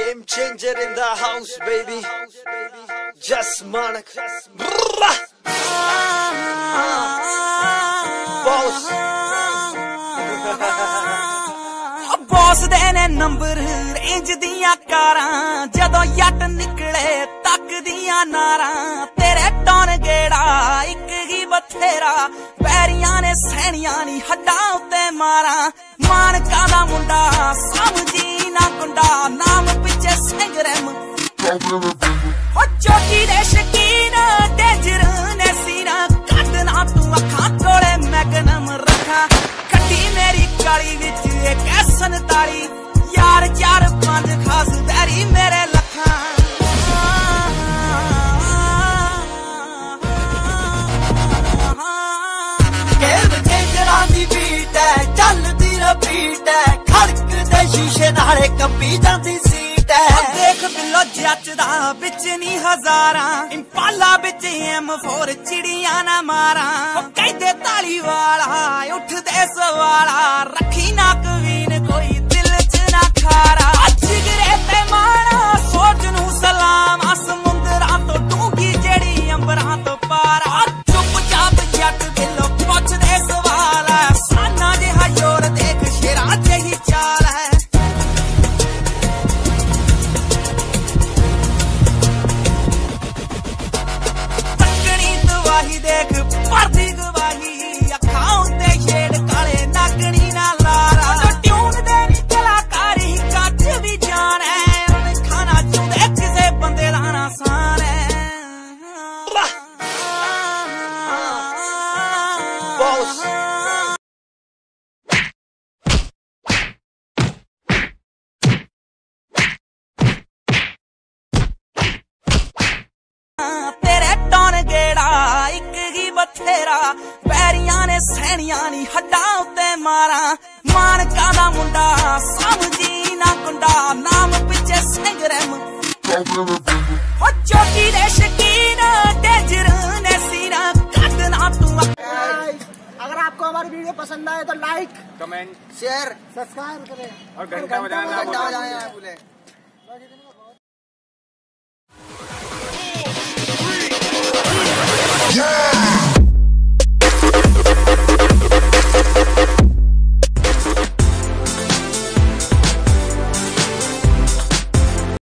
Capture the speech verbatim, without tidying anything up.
Game changer in the house, baby. Just Manak. Boss. Boss ਦੇ ਨੇ number range ਦੀਆਂ ਕਾਰਾਂ ਜਦੋਂ ਯੱਟ ਨਿਕਲੇ ਤੱਕਦੀਆਂ ਨਾਰਾਂ ਤੇਰੇ ਟੌਨ ਗੇੜਾ ਇੱਕ ਹੀ ਬਥੇਰਾ ਪੈਰੀਆਂ ਨੇ ਸੈਣੀਆਂ ਨੀ ਹੱਡਾਂ ਉੱਤੇ ਮਾਰਾਂ ਮਾਨਕਾ ਦਾ ਮੁੰਡਾ ਸਮਝੀ ਨਾ ਗੁੰਡਾ ਨਾਮ ਪਿੱਛੇ ਸਿੰਗਰਮ ਹੋ ਚੋਟੀ ਦੇ ਸ਼ਕੀਨ ਡੇਂਜਰ ਨੇ ਸੀਨਾ ਕੱਢਣਾ ਤੂੰ ਅੱਖਾਂ ਕੋਲੇ ਮੈਗਨਮ ਰੱਖਾਂ ਕੱਢੀ ਮੇਰੀ ਕਾਲੀ ਵਿੱਚ ਇੱਕ ਸੰਤਾਲੀ यार चार पांच खास बैरी मेरे लखा गेम चेंजरां दी बीट है चलदी रिपीट है खड़क दे शीशे नाले कंबी जांदी सीट है देख बिल्लो जचदा बिच नी हजारां इंपाला बिच एम फोर चिड़ियां ना मारां कहदे ताली वाला उठदे सवाला रखी ना कवीन कोई जिगरे ते मारा सोच नू सलाम समुंदरां तो डूंगी जेड़ी अंबरां तो पारा चुप चाप जट दिलो पुछदे सवाल है साना जिहा जोर देख शेरां जेही चाल है तकनी तवाही देख परदी गवाही अखां उत्ते छेड़ काले नागनी ना लारा ट्यून दे भी जान है खाना चुंदे किसे बंदे लाना सान है Boss. तेरे टौन गेड़ा एक ही बथेरा पैरियां ने सैनियां नी हड्डां उत्ते मारा मानका दा मुंडा समझी ना गुंडा नाम पिछे सिंगरम हो चोटी दे शकीन डेंजर ने सीना काटना तू अगर आपको हमारी वीडियो पसंद आए तो लाइक कमेंट शेयर सब्सक्राइब करें और घंटा बजाना ना भूलें। Yeah!